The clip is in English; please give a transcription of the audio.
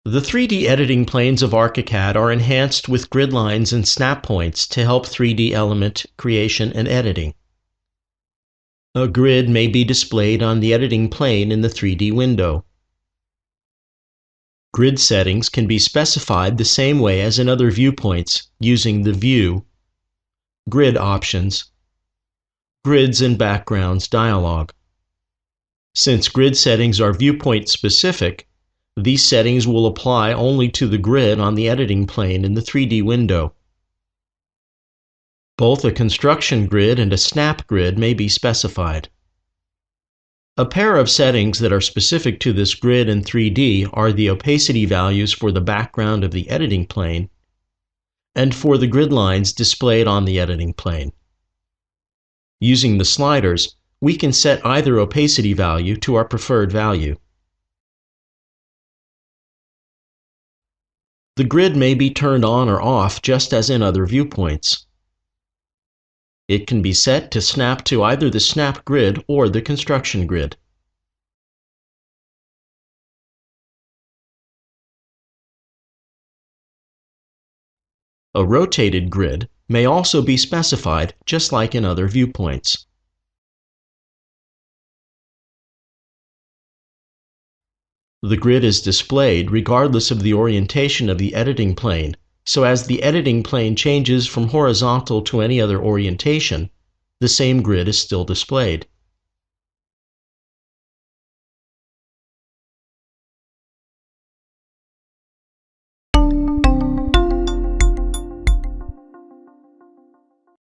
The 3D editing planes of ArchiCAD are enhanced with grid lines and snap points to help 3D element creation and editing. A grid may be displayed on the editing plane in the 3D window. Grid settings can be specified the same way as in other viewpoints using the View, Grid Options, Grids and Backgrounds dialog. Since grid settings are viewpoint specific, these settings will apply only to the grid on the editing plane in the 3D window. Both a construction grid and a snap grid may be specified. A pair of settings that are specific to this grid in 3D are the opacity values for the background of the editing plane and for the grid lines displayed on the editing plane. Using the sliders, we can set either opacity value to our preferred value. The grid may be turned on or off just as in other viewpoints. It can be set to snap to either the snap grid or the construction grid. A rotated grid may also be specified just like in other viewpoints. The grid is displayed regardless of the orientation of the editing plane, so as the editing plane changes from horizontal to any other orientation, the same grid is still displayed.